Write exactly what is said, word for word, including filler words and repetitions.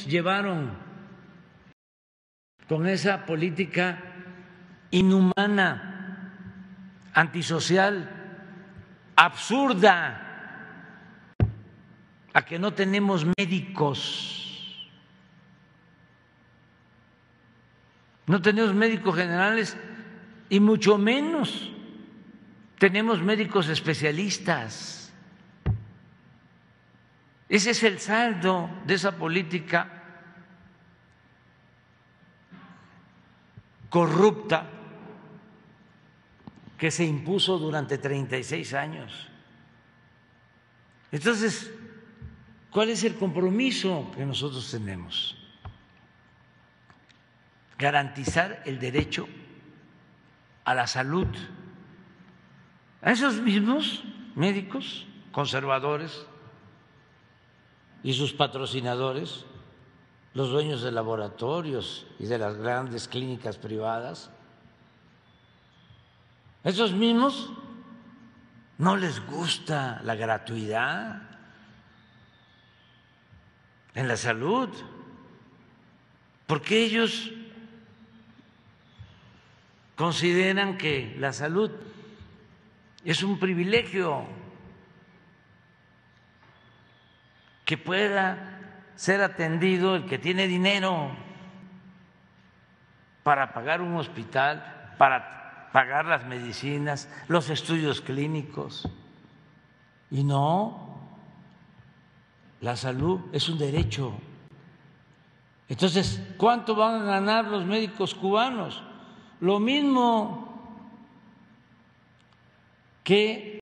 nos llevaron con esa política inhumana, antisocial, absurda, a que no tenemos médicos, no tenemos médicos generales y mucho menos tenemos médicos especialistas. Ese es el saldo de esa política corrupta que se impuso durante treinta y seis años. Entonces, ¿cuál es el compromiso que nosotros tenemos? Garantizar el derecho a la salud. A esos mismos médicos conservadores y sus patrocinadores, los dueños de laboratorios y de las grandes clínicas privadas, esos mismos no les gusta la gratuidad en la salud, porque ellos consideran que la salud es un privilegio, que pueda ser atendido el que tiene dinero para pagar un hospital, para pagar las medicinas, los estudios clínicos. Y no, la salud es un derecho. Entonces, ¿cuánto van a ganar los médicos cubanos? Lo mismo que